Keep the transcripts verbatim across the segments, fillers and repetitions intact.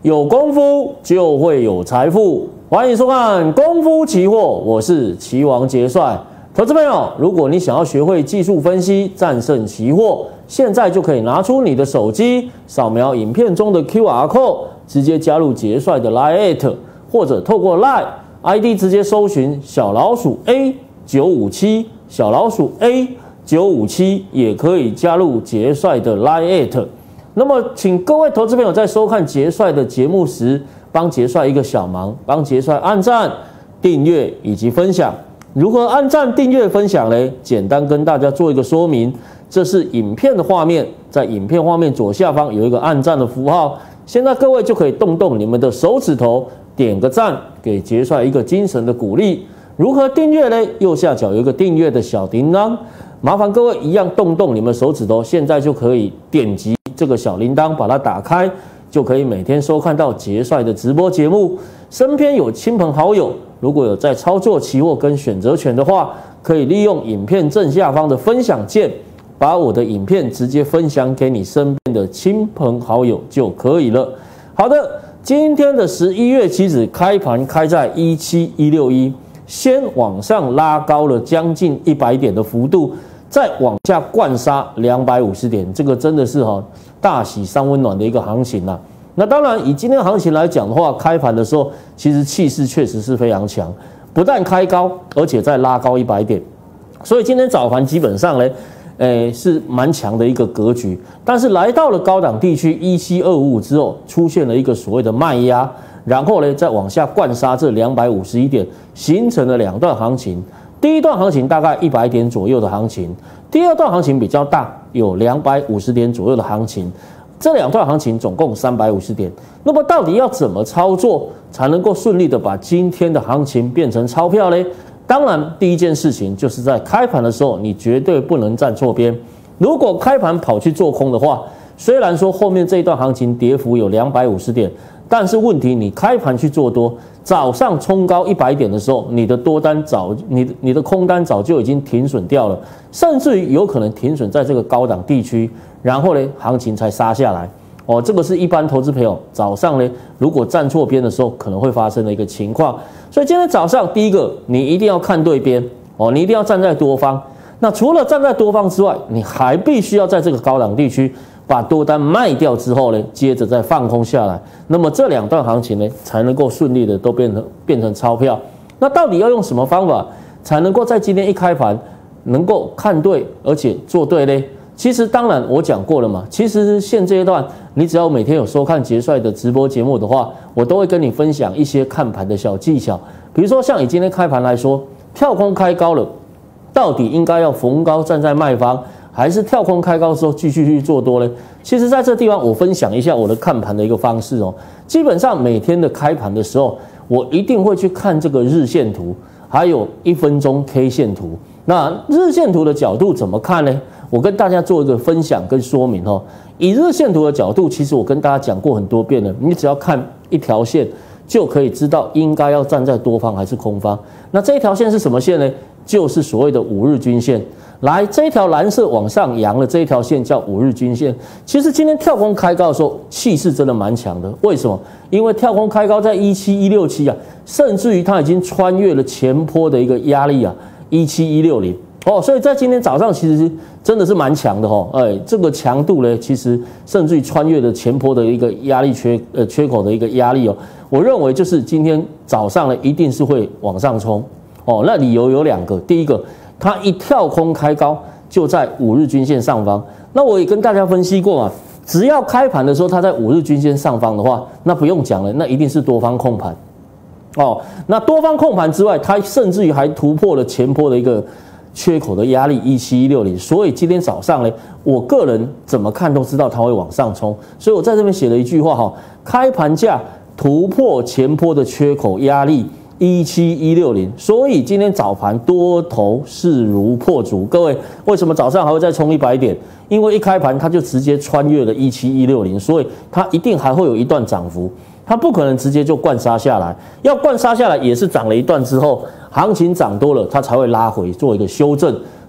有功夫就会有财富，欢迎收看功夫期货，我是期王杰帅。投资朋友，如果你想要学会技术分析，战胜期货，现在就可以拿出你的手机，扫描影片中的 Q R code， 直接加入杰帅的 Line， 或者透过 Line I D 直接搜寻小老鼠 A 九五七， 小老鼠 A 九五七， 也可以加入杰帅的 Line。那么，请各位投资朋友在收看杰帅的节目时，帮杰帅一个小忙，帮杰帅按赞、订阅以及分享。如何按赞、订阅、分享呢？简单跟大家做一个说明，这是影片的画面，在影片画面左下方有一个按赞的符号，现在各位就可以动动你们的手指头，点个赞，给杰帅一个精神的鼓励。如何订阅呢？右下角有一个订阅的小铃铛，麻烦各位一样动动你们手指头，现在就可以点击这个小铃铛，把它打开，就可以每天收看到杰帅的直播节目。身边有亲朋好友，如果有在操作期货跟选择权的话，可以利用影片正下方的分享键，把我的影片直接分享给你身边的亲朋好友就可以了。好的，今天的十一月期指开盘开在一七一六一，先往上拉高了将近一百点的幅度，再往下灌杀两百五十点，这个真的是哈大喜三温暖的一个行情啦。那当然，以今天行情来讲的话，开盘的时候其实气势确实是非常强，不但开高，而且再拉高一百点，所以今天早盘基本上呢，诶是蛮强的一个格局。但是来到了高档地区一七二五五之后，出现了一个所谓的卖压，然后呢再往下灌杀这两百五十一点，形成了两段行情。第一段行情大概一百点左右的行情，第二段行情比较大，有两百五十点左右的行情。这两段行情总共三百五十点，那么到底要怎么操作才能够顺利的把今天的行情变成钞票呢？当然，第一件事情就是在开盘的时候，你绝对不能站错边。如果开盘跑去做空的话，虽然说后面这一段行情跌幅有两百五十点，但是问题你开盘去做多，早上冲高一百点的时候，你的多单早，你你的空单早就已经停损掉了，甚至于有可能停损在这个高档地区。然后呢，行情才杀下来哦，这个是一般投资朋友早上呢，如果站错边的时候可能会发生的一个情况。所以今天早上第一个，你一定要看对边哦，你一定要站在多方。那除了站在多方之外，你还必须要在这个高档地区把多单卖掉之后呢，接着再放空下来。那么这两段行情呢，才能够顺利的都变成变成钞票。那到底要用什么方法才能够在今天一开盘能够看对而且做对呢？其实当然我讲过了嘛，其实现阶段你只要每天有收看杰帅的直播节目的话，我都会跟你分享一些看盘的小技巧。比如说像以今天开盘来说，跳空开高了，到底应该要逢高站在卖方，还是跳空开高之后继续去做多呢？其实在这地方我分享一下我的看盘的一个方式哦。基本上每天的开盘的时候，我一定会去看这个日线图，还有一分钟 K 线图。那日线图的角度怎么看呢？我跟大家做一个分享跟说明哦。以日线图的角度，其实我跟大家讲过很多遍了，你只要看一条线就可以知道应该要站在多方还是空方。那这一条线是什么线呢？就是所谓的五日均线。来，这一条蓝色往上扬的这一条线叫五日均线。其实今天跳空开高的时候，气势真的蛮强的。为什么？因为跳空开高在一七一六七啊，甚至于它已经穿越了前波的一个压力啊，一七一六零。哦，所以在今天早上其实真的是蛮强的哦，哎，这个强度呢，其实甚至于穿越了前波的一个压力缺呃缺口的一个压力哦。我认为就是今天早上呢，一定是会往上冲哦。那理由有两个，第一个，它一跳空开高就在五日均线上方。那我也跟大家分析过嘛，只要开盘的时候它在五日均线上方的话，那不用讲了，那一定是多方控盘哦。那多方控盘之外，它甚至于还突破了前波的一个缺口的压力一七一六零，所以今天早上呢，我个人怎么看都知道它会往上冲，所以我在这边写了一句话哈，开盘价突破前波的缺口压力一七一六零，所以今天早盘多头势如破竹。各位，为什么早上还会再冲一百点？因为一开盘它就直接穿越了一七一六零，所以它一定还会有一段涨幅。它不可能直接就灌杀下来，要灌杀下来也是涨了一段之后，行情涨多了，它才会拉回做一个修正。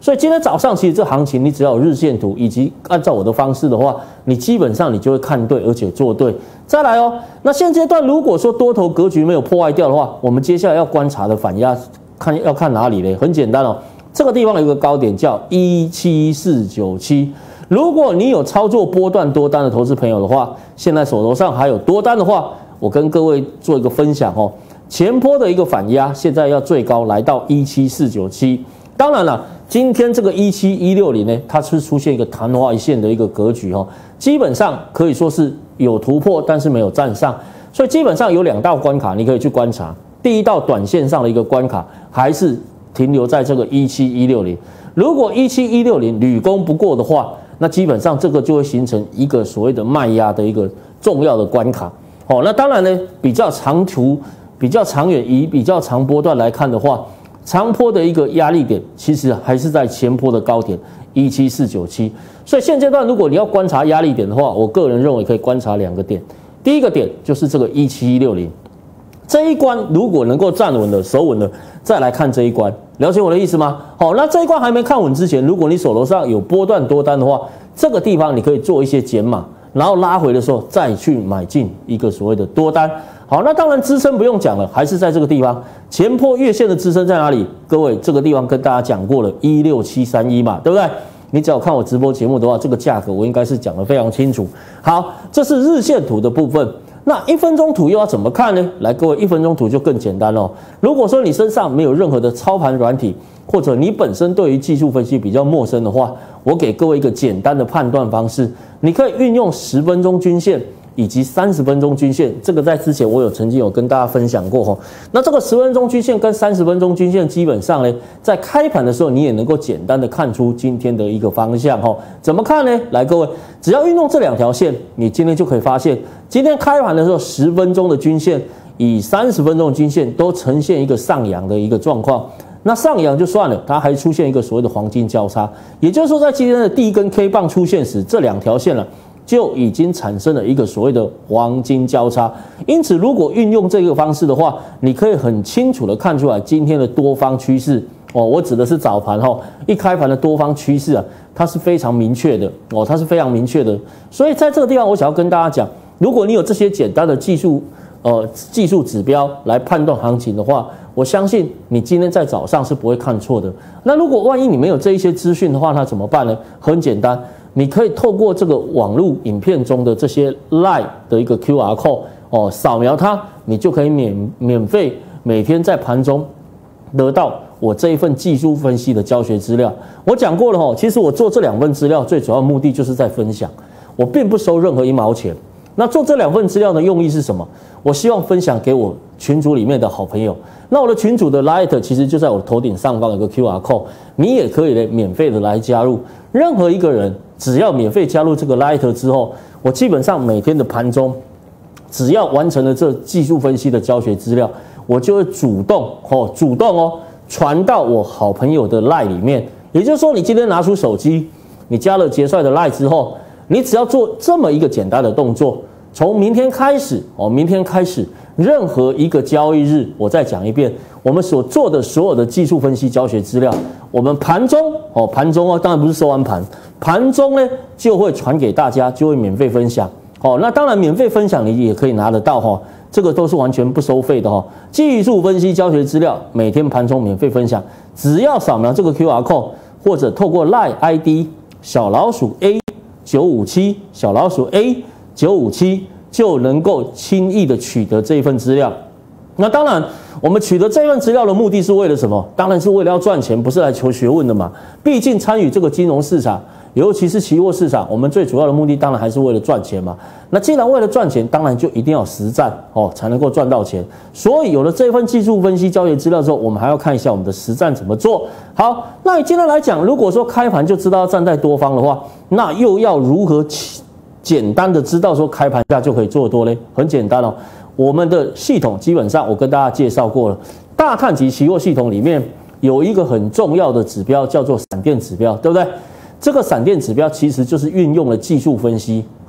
所以今天早上其实这行情，你只要有日线图以及按照我的方式的话，你基本上你就会看对，而且做对。再来哦，那现阶段如果说多头格局没有破坏掉的话，我们接下来要观察的反压，看要看哪里呢？很简单哦，这个地方有一个高点叫一七四九七。如果你有操作波段多单的投资朋友的话，现在手头上还有多单的话，我跟各位做一个分享哦。前波的一个反压，现在要最高来到一七四九七。当然了，今天这个一七一六零呢，它是出现一个昙花一现的一个格局哦，基本上可以说是有突破，但是没有站上，所以基本上有两道关卡你可以去观察。第一道短线上的一个关卡还是停留在这个一七一六零，如果一七一六零屡攻不过的话，那基本上这个就会形成一个所谓的卖压的一个重要的关卡。哦，那当然呢，比较长途、比较长远，以比较长波段来看的话，长波的一个压力点其实还是在前波的高点一七四九七。所以现阶段如果你要观察压力点的话，我个人认为可以观察两个点。第一个点就是这个一七一六零，这一关如果能够站稳了、守稳了，再来看这一关。了解我的意思吗？好，那这一关还没看稳之前，如果你手头上有波段多单的话，这个地方你可以做一些减码，然后拉回的时候再去买进一个所谓的多单。好，那当然支撑不用讲了，还是在这个地方。前波月线的支撑在哪里？各位，这个地方跟大家讲过了，一六七三一嘛，对不对？你只要看我直播节目的话，这个价格我应该是讲得非常清楚。好，这是日线图的部分。那一分钟图又要怎么看呢？来，各位，一分钟图就更简单了。如果说你身上没有任何的操盘软体，或者你本身对于技术分析比较陌生的话，我给各位一个简单的判断方式，你可以运用十分钟均线以及三十分钟均线，这个在之前我有曾经有跟大家分享过哈。那这个十分钟均线跟三十分钟均线，基本上呢，在开盘的时候你也能够简单的看出今天的一个方向哈。怎么看呢？来，各位，只要运用这两条线，你今天就可以发现，今天开盘的时候十分钟的均线以三十分钟的均线都呈现一个上扬的一个状况。那上扬就算了，它还出现一个所谓的黄金交叉，也就是说，在今天的第一根 K 棒出现时，这两条线了。就已经产生了一个所谓的黄金交叉，因此如果运用这个方式的话，你可以很清楚的看出来今天的多方趋势哦，我指的是早盘哈，一开盘的多方趋势啊，它是非常明确的哦，它是非常明确的。所以在这个地方，我想要跟大家讲，如果你有这些简单的技术呃技术指标来判断行情的话，我相信你今天在早上是不会看错的。那如果万一你没有这一些资讯的话，那怎么办呢？很简单。你可以透过这个网络影片中的这些 Line 的一个 Q R code 哦，扫描它，你就可以免免费每天在盘中得到我这一份技术分析的教学资料。我讲过了哦，其实我做这两份资料最主要的目的就是在分享，我并不收任何一毛钱。那做这两份资料的用意是什么？我希望分享给我群组里面的好朋友。那我的群组的 Light 其实就在我头顶上方有个 Q R code， 你也可以呢免费的来加入。任何一个人只要免费加入这个 Light 之后，我基本上每天的盘中，只要完成了这技术分析的教学资料，我就会主动哦，主动哦传到我好朋友的 Line 里面。也就是说，你今天拿出手机，你加了杰帅的 Line 之后，你只要做这么一个简单的动作，从明天开始哦，明天开始。任何一个交易日，我再讲一遍，我们所做的所有的技术分析教学资料，我们盘中哦，盘中哦，当然不是收完盘，盘中呢就会传给大家，就会免费分享。哦，那当然免费分享你也可以拿得到哈，这个都是完全不收费的哈。技术分析教学资料每天盘中免费分享，只要扫描这个 Q R code 或者透过 Line I D 小老鼠 A 九五七 小老鼠 A 九五七。就能够轻易的取得这一份资料。那当然，我们取得这份资料的目的是为了什么？当然是为了要赚钱，不是来求学问的嘛。毕竟参与这个金融市场，尤其是期货市场，我们最主要的目的当然还是为了赚钱嘛。那既然为了赚钱，当然就一定要实战哦，才能够赚到钱。所以有了这份技术分析交易资料之后，我们还要看一下我们的实战怎么做。好，那你今天来讲，如果说开盘就知道要站在多方的话，那又要如何起？简单的知道说开盘价就可以做多嘞，很简单哦。我们的系统基本上我跟大家介绍过了，大看级期货系统里面有一个很重要的指标叫做闪电指标，对不对？这个闪电指标其实就是运用了技术分析，哦，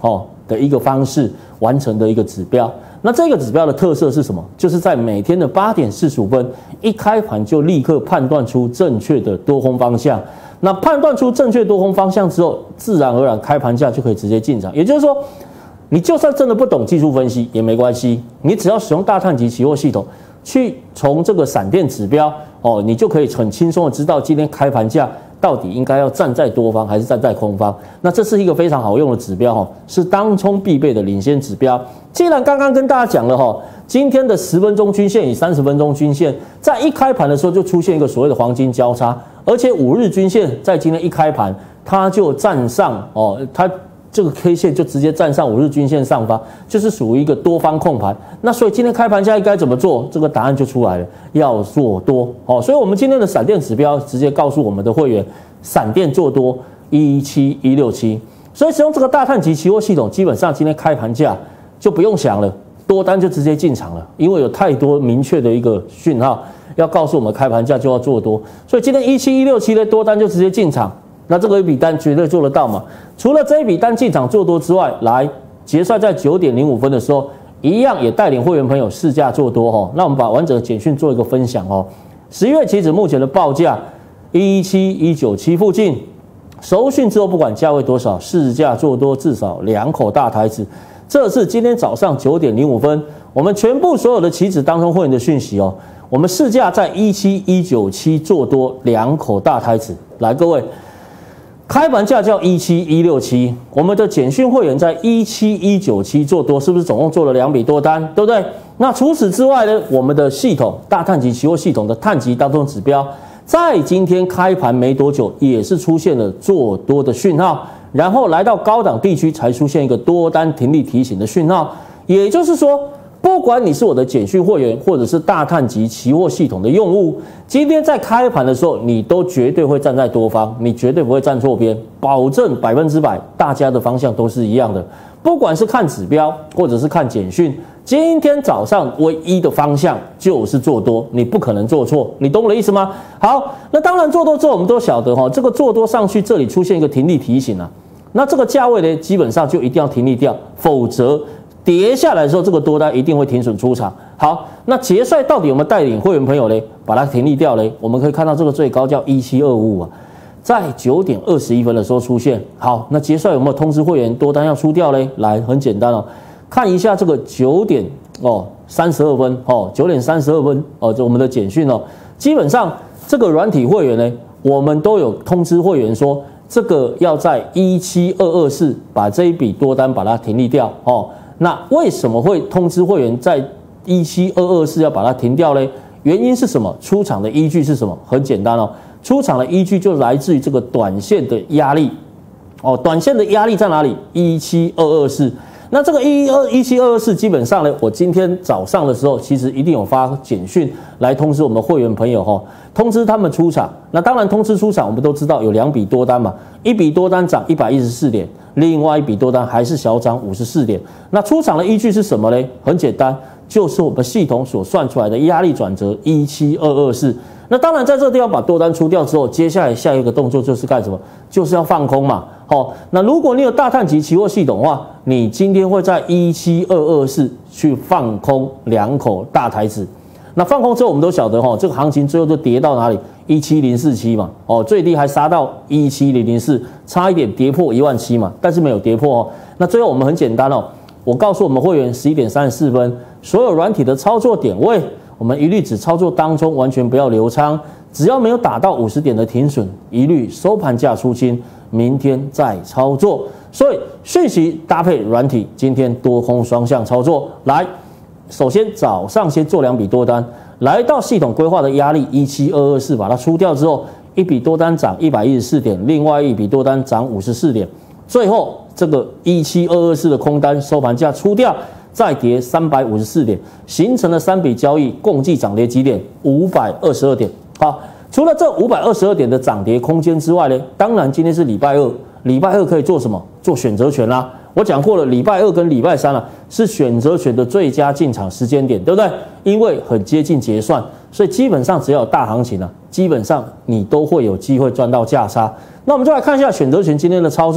的一个方式完成的一个指标。那这个指标的特色是什么？就是在每天的八点四十五分一开盘就立刻判断出正确的多空方向。那判断出正确多空方向之后，自然而然开盘价就可以直接进场。也就是说，你就算真的不懂技术分析也没关系，你只要使用大碳级期货系统去从这个闪电指标哦，你就可以很轻松的知道今天开盘价到底应该要站在多方还是站在空方。那这是一个非常好用的指标哦，是当冲必备的领先指标。既然刚刚跟大家讲了哈，今天的十分钟均线与三十分钟均线在一开盘的时候就出现一个所谓的黄金交叉，而且五日均线在今天一开盘它就站上哦，它这个 K 线就直接站上五日均线上方，就是属于一个多方控盘。那所以今天开盘价应该怎么做？这个答案就出来了，要做多哦。所以我们今天的闪电指标直接告诉我们的会员，闪电做多一七一六七。所以使用这个大碳级期货系统，基本上今天开盘价就不用想了，多单就直接进场了，因为有太多明确的一个讯号要告诉我们开盘价就要做多，所以今天一七一六七的多单就直接进场。那这个一笔单绝对做得到嘛？除了这一笔单进场做多之外，来结算在九点零五分的时候，一样也带领会员朋友试价做多哈。那我们把完整的简讯做一个分享哦。十月期指目前的报价一七一九七附近，收讯之后不管价位多少，试价做多至少两口大台子。这是今天早上九点零五分，我们全部所有的期指当中会员的讯息哦。我们试价在一七一九七做多两口大台子，来各位。开盘价叫一七一六七，我们的简讯会员在一七一九七做多，是不是总共做了两笔多单，对不对？那除此之外呢，我们的系统大碳级期货系统的碳级当中指标，在今天开盘没多久，也是出现了做多的讯号，然后来到高档地区才出现一个多单停利提醒的讯号，也就是说。不管你是我的简讯会员，或者是大碳级期货系统的用户，今天在开盘的时候，你都绝对会站在多方，你绝对不会站错边，保证百分之百，大家的方向都是一样的。不管是看指标，或者是看简讯，今天早上唯一的方向就是做多，你不可能做错，你懂我的意思吗？好，那当然做多之后，我们都晓得哈，这个做多上去，这里出现一个停利提醒啊，那这个价位呢，基本上就一定要停利掉，否则。跌下来的时候，这个多单一定会停损出场。好，那结算到底有没有带领会员朋友呢？把它停利掉呢？我们可以看到这个最高叫一七二五五啊，在九点二十一分的时候出现。好，那结算有没有通知会员多单要出掉呢？来，很简单哦，看一下这个九点哦三十二分哦，九点三十二分哦，就我们的简讯哦，基本上这个软体会员呢，我们都有通知会员说，这个要在一七二二四把这一笔多单把它停利掉哦。那为什么会通知会员在一七二二四要把它停掉呢？原因是什么？出场的依据是什么？很简单哦，出场的依据就来自于这个短线的压力哦。短线的压力在哪里？一七二二四。那这个一二一七二二四基本上呢，我今天早上的时候其实一定有发简讯来通知我们会员朋友哈，通知他们出场。那当然通知出场，我们都知道有两笔多单嘛，一笔多单涨一百一十四点。另外一笔多单还是小涨五十四点，那出场的依据是什么呢？很简单，就是我们系统所算出来的压力转折一七二二四。那当然在这个地方把多单出掉之后，接下来下一个动作就是干什么？就是要放空嘛。好、哦，那如果你有大碳级期货系统的话，你今天会在一七二二四去放空两口大台子。那放空之后，我们都晓得哈、哦，这个行情最后就跌到哪里？一七零四七嘛，哦，最低还杀到一七零零四，差一点跌破一万七嘛，但是没有跌破哦。那最后我们很简单哦，我告诉我们会员十一点三十四分，所有软体的操作点位，我们一律只操作当中，完全不要留仓，只要没有打到五十点的停损，一律收盘价出清，明天再操作。所以讯息搭配软体，今天多空双向操作来。首先早上先做两笔多单，来到系统规划的压力一七二二四，把它出掉之后，一笔多单涨一百一十四点，另外一笔多单涨五十四点，最后这个一七二二四的空单收盘价出掉，再跌三百五十四点，形成了三笔交易，共计涨跌几点？五百二十二点。好，除了这五百二十二点的涨跌空间之外呢，当然今天是礼拜二，礼拜二可以做什么？做选择权啦、啊。我讲过了，礼拜二跟礼拜三啊是选择权的最佳进场时间点，对不对？因为很接近结算，所以基本上只要有大行情啊，基本上你都会有机会赚到价差。那我们就来看一下选择权今天的操作、哦。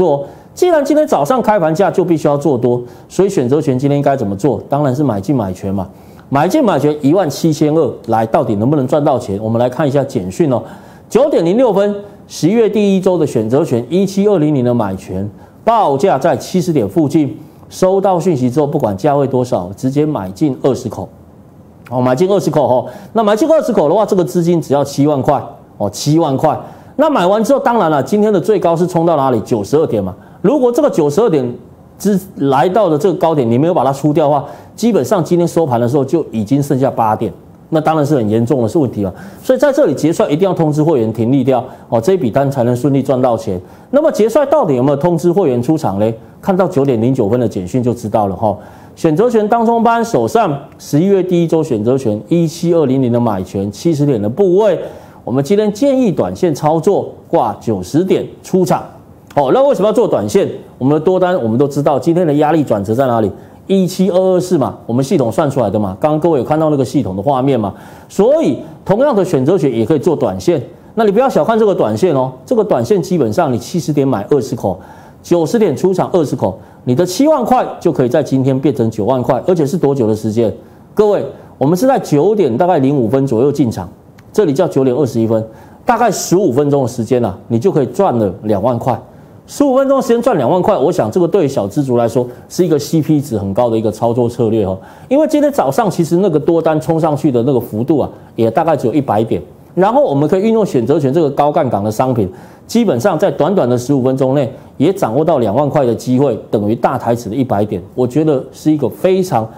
既然今天早上开盘价就必须要做多，所以选择权今天应该怎么做？当然是买进买权嘛。买进买权一万七千二，来到底能不能赚到钱？我们来看一下简讯哦。九点零六分，十一月第一周的选择权一七二零零的买权报价在七十点附近，收到讯息之后，不管价位多少，直接买进二十口。哦，买进二十口哦。那买进二十口的话，这个资金只要七万块哦，七万块。那买完之后，当然了，今天的最高是冲到哪里？九十二点嘛。如果这个九十二点之来到的这个高点，你没有把它出掉的话，基本上今天收盘的时候就已经剩下八点，那当然是很严重的是问题了。所以在这里结算一定要通知会员停利掉哦，这一笔单才能顺利赚到钱。那么结算到底有没有通知会员出场嘞？看到九点零九分的简讯就知道了哈。选择权当冲班手上十一月第一周选择权一七二零零的买权七十点的部位，我们今天建议短线操作挂九十点出场。哦，那为什么要做短线？我们的多单我们都知道，今天的压力转折在哪里？一七二二四嘛，我们系统算出来的嘛。刚刚各位有看到那个系统的画面嘛？所以同样的选择权也可以做短线。那你不要小看这个短线哦，这个短线基本上你七十点买二十口，九十点出场二十口，你的七万块就可以在今天变成九万块，而且是多久的时间？各位，我们是在九点大概零五分左右进场，这里叫九点二十一分，大概十五分钟的时间啊，你就可以赚了两万块。十五分钟的时间赚两万块，我想这个对小资族来说是一个 C P 值很高的一个操作策略哦。因为今天早上其实那个多单冲上去的那个幅度啊，也大概只有一百点。然后我们可以运用选择权这个高杠杆的商品，基本上在短短的十五分钟内也掌握到两万块的机会，等于大台指的一百点。我觉得是一个非常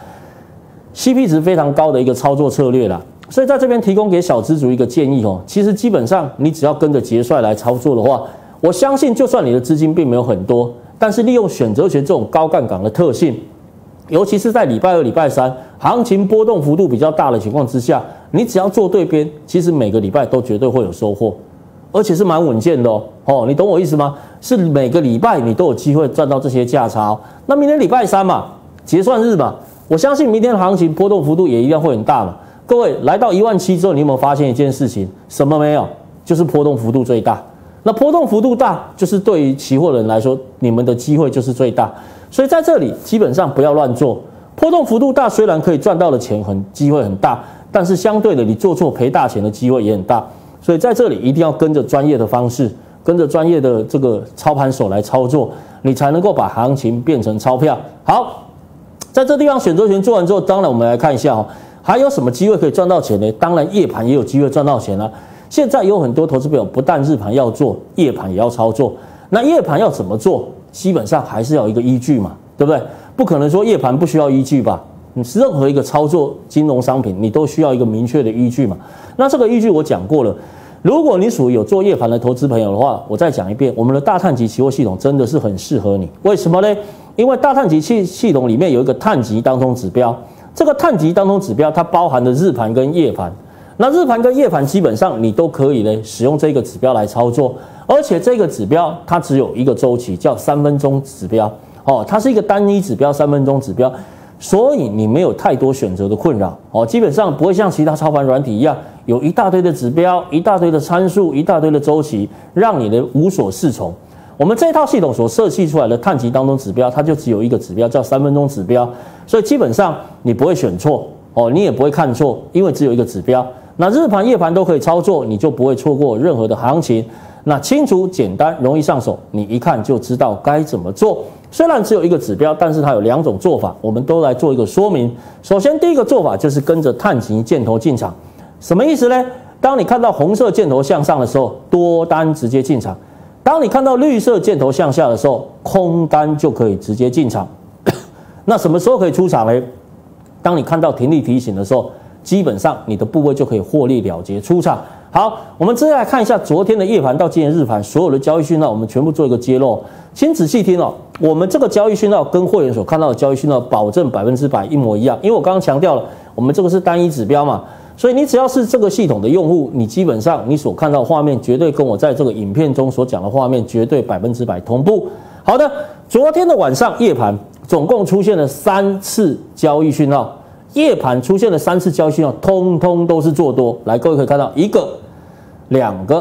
C P 值非常高的一个操作策略啦。所以在这边提供给小资族一个建议哦，其实基本上你只要跟着结算来操作的话，我相信，就算你的资金并没有很多，但是利用选择权这种高杠杆的特性，尤其是在礼拜二、礼拜三行情波动幅度比较大的情况之下，你只要做对边，其实每个礼拜都绝对会有收获，而且是蛮稳健的哦。哦，你懂我意思吗？是每个礼拜你都有机会赚到这些价差哦。那明天礼拜三嘛，结算日嘛，我相信明天的行情波动幅度也一样会很大嘛。各位来到一万七之后，你有没有发现一件事情？什么没有？就是波动幅度最大。那波动幅度大，就是对于期货人来说，你们的机会就是最大。所以在这里基本上不要乱做。波动幅度大，虽然可以赚到的钱很机会很大，但是相对的，你做错赔大钱的机会也很大。所以在这里一定要跟着专业的方式，跟着专业的这个操盘手来操作，你才能够把行情变成钞票。好，在这地方选择权做完之后，当然我们来看一下哦，还有什么机会可以赚到钱呢？当然夜盘也有机会赚到钱啦。现在有很多投资朋友不但日盘要做，夜盘也要操作。那夜盘要怎么做？基本上还是要有一个依据嘛，对不对？不可能说夜盘不需要依据吧？你任何一个操作金融商品，你都需要一个明确的依据嘛。那这个依据我讲过了。如果你属于有做夜盘的投资朋友的话，我再讲一遍，我们的大碳级期货系统真的是很适合你。为什么呢？因为大碳级系系统里面有一个碳级当冲指标，这个碳级当冲指标它包含的日盘跟夜盘。那日盘跟夜盘基本上你都可以呢使用这个指标来操作，而且这个指标它只有一个周期，叫三分钟指标哦，它是一个单一指标，三分钟指标，所以你没有太多选择的困扰哦，基本上不会像其他操盘软体一样有一大堆的指标、一大堆的参数、一大堆的周期，让你的无所适从。我们这一套系统所设计出来的碳级当中指标，它就只有一个指标，叫三分钟指标，所以基本上你不会选错哦，你也不会看错，因为只有一个指标。那日盘、夜盘都可以操作，你就不会错过任何的行情。那清楚、简单、容易上手，你一看就知道该怎么做。虽然只有一个指标，但是它有两种做法，我们都来做一个说明。首先，第一个做法就是跟着碳级箭头进场，什么意思呢？当你看到红色箭头向上的时候，多单直接进场；当你看到绿色箭头向下的时候，空单就可以直接进场。那什么时候可以出场呢？当你看到停利提醒的时候，基本上你的部位就可以获利了结出场。好，我们接下来看一下昨天的夜盘到今天日盘所有的交易讯号，我们全部做一个揭露。请仔细听哦，我们这个交易讯号跟会员所看到的交易讯号保证百分之百一模一样，因为我刚刚强调了，我们这个是单一指标嘛，所以你只要是这个系统的用户，你基本上你所看到的画面绝对跟我在这个影片中所讲的画面绝对百分之百同步。好的，昨天的晚上夜盘总共出现了三次交易讯号。夜盘出现了三次交易讯号，通通都是做多。来，各位可以看到，一个、两个、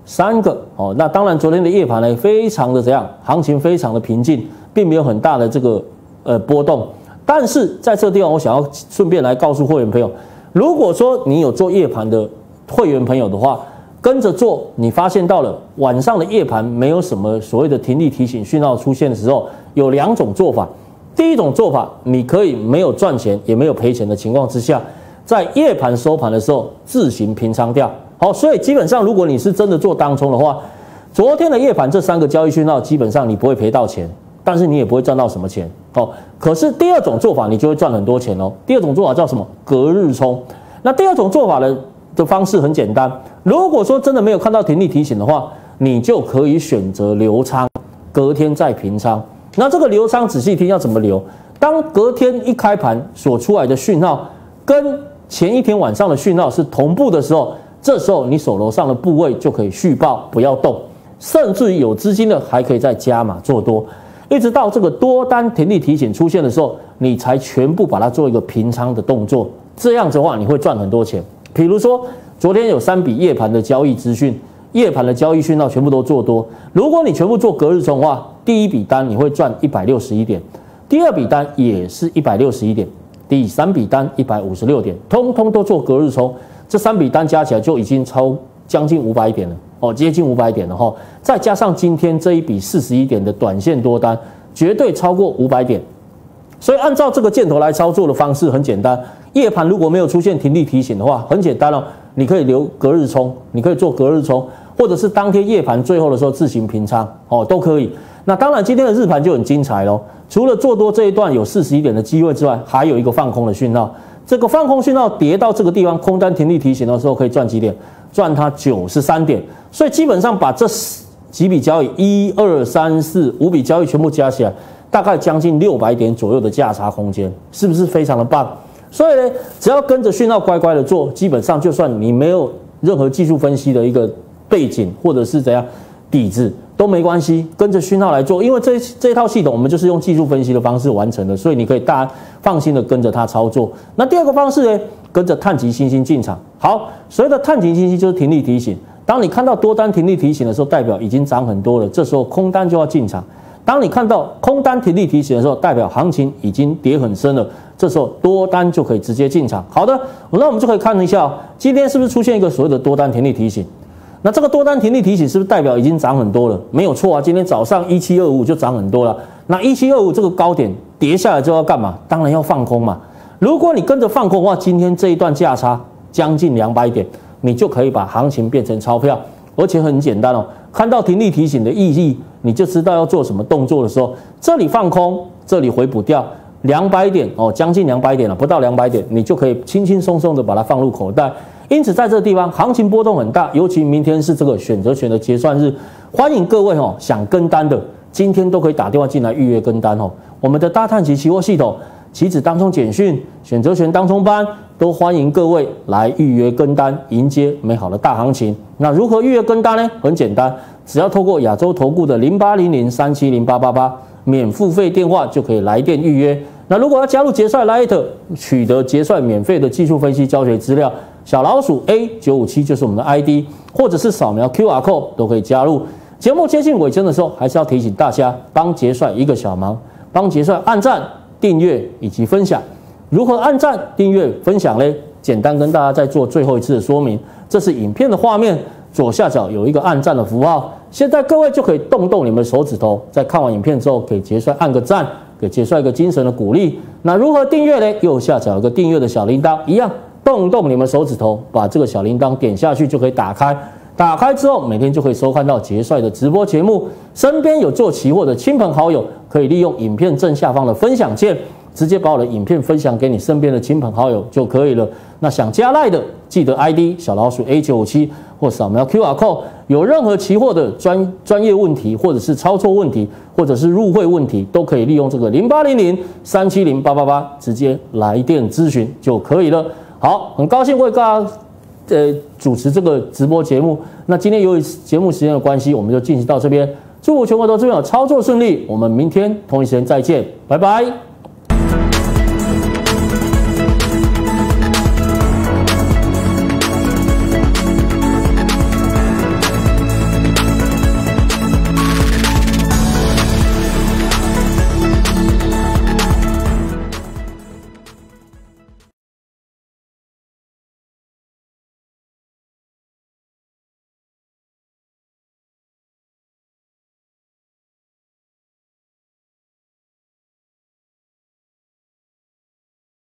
三个哦。那当然，昨天的夜盘呢，非常的怎样，行情非常的平静，并没有很大的这个呃波动。但是在这个地方，我想要顺便来告诉会员朋友，如果说你有做夜盘的会员朋友的话，跟着做，你发现到了晚上的夜盘没有什么所谓的停利提醒讯号出现的时候，有两种做法。第一种做法，你可以没有赚钱也没有赔钱的情况之下，在夜盘收盘的时候自行平仓掉。好，所以基本上如果你是真的做当冲的话，昨天的夜盘这三个交易讯号，基本上你不会赔到钱，但是你也不会赚到什么钱。哦，可是第二种做法你就会赚很多钱哦。第二种做法叫什么？隔日冲。那第二种做法呢？的方式很简单，如果说真的没有看到停利提醒的话，你就可以选择留仓，隔天再平仓。那这个留仓仔细听要怎么留？当隔天一开盘所出来的讯号跟前一天晚上的讯号是同步的时候，这时候你手头上的部位就可以续报，不要动，甚至于有资金的还可以再加码做多，一直到这个多单停利提醒出现的时候，你才全部把它做一个平仓的动作。这样子的话，你会赚很多钱。比如说，昨天有三笔夜盘的交易资讯，夜盘的交易讯号全部都做多。如果你全部做隔日冲的话，第一笔单你会赚一百六十一点，第二笔单也是一百六十一点，第三笔单一百五十六点，通通都做隔日冲，这三笔单加起来就已经超将近五百点了哦，接近五百点了哈。再加上今天这一笔四十一点的短线多单，绝对超过五百点。所以按照这个箭头来操作的方式很简单。夜盘如果没有出现停利提醒的话，很简单哦，你可以留隔日冲，你可以做隔日冲，或者是当天夜盘最后的时候自行平仓哦，都可以。那当然今天的日盘就很精彩咯，除了做多这一段有四十一点的机会之外，还有一个放空的讯号。这个放空讯号跌到这个地方，空单停利提醒的时候可以赚几点？赚它九十三点。所以基本上把这几笔交易，一二三四五笔交易全部加起来，大概将近六百点左右的价差空间，是不是非常的棒？所以呢，只要跟着讯号乖乖的做，基本上就算你没有任何技术分析的一个背景或者是怎样底子都没关系，跟着讯号来做，因为这这套系统我们就是用技术分析的方式完成的，所以你可以大家放心的跟着它操作。那第二个方式呢，跟着碳级星星进场。好，所谓的碳级星星就是停利提醒，当你看到多单停利提醒的时候，代表已经涨很多了，这时候空单就要进场。当你看到空单停利提醒的时候，代表行情已经跌很深了，这时候多单就可以直接进场。好的，那我们就可以看一下、哦，今天是不是出现一个所谓的多单停利提醒？那这个多单停利提醒是不是代表已经涨很多了？没有错啊，今天早上一七二五就涨很多了。那一七二五这个高点跌下来之后要干嘛？当然要放空嘛。如果你跟着放空的话，今天这一段价差将近两百点，你就可以把行情变成钞票，而且很简单哦。看到停利提醒的意义，你就知道要做什么动作的时候，这里放空，这里回补掉两百点哦，将近两百点了，不到两百点，你就可以轻轻松松的把它放入口袋。因此，在这个地方行情波动很大，尤其明天是这个选择权的结算日，欢迎各位哦想跟单的，今天都可以打电话进来预约跟单哦。我们的大碳期期货系统、期指当冲简讯、选择权当冲班，都欢迎各位来预约跟单，迎接美好的大行情。那如何预约跟单呢？很简单，只要透过亚洲投顾的零八零零三七零八八八免付费电话就可以来电预约。那如果要加入结算 Lite 取得结算免费的技术分析教学资料，小老鼠 A 九五七就是我们的 I D， 或者是扫描 Q R code 都可以加入。节目接近尾声的时候，还是要提醒大家帮结算一个小忙，帮结算按赞、订阅以及分享。如何按赞、订阅、分享呢？简单跟大家再做最后一次的说明。这是影片的画面，左下角有一个按赞的符号，现在各位就可以动动你们的手指头，在看完影片之后给结算按个赞，给结算一个精神的鼓励。那如何订阅呢？右下角有个订阅的小铃铛，一样动动你们手指头，把这个小铃铛点下去就可以打开。打开之后，每天就可以收看到结算的直播节目。身边有做期货的亲朋好友，可以利用影片正下方的分享键，直接把我的影片分享给你身边的亲朋好友就可以了。那想加赖的，记得 I D 小老鼠 A 九五七或扫描 Q R code。有任何期货的专专业问题，或者是操作问题，或者是入会问题，都可以利用这个零八零零三七零八八八直接来电咨询就可以了。好，很高兴为大家呃主持这个直播节目。那今天由于节目时间的关系，我们就进行到这边。祝福全国投资朋友操作顺利，我们明天同一时间再见，拜拜。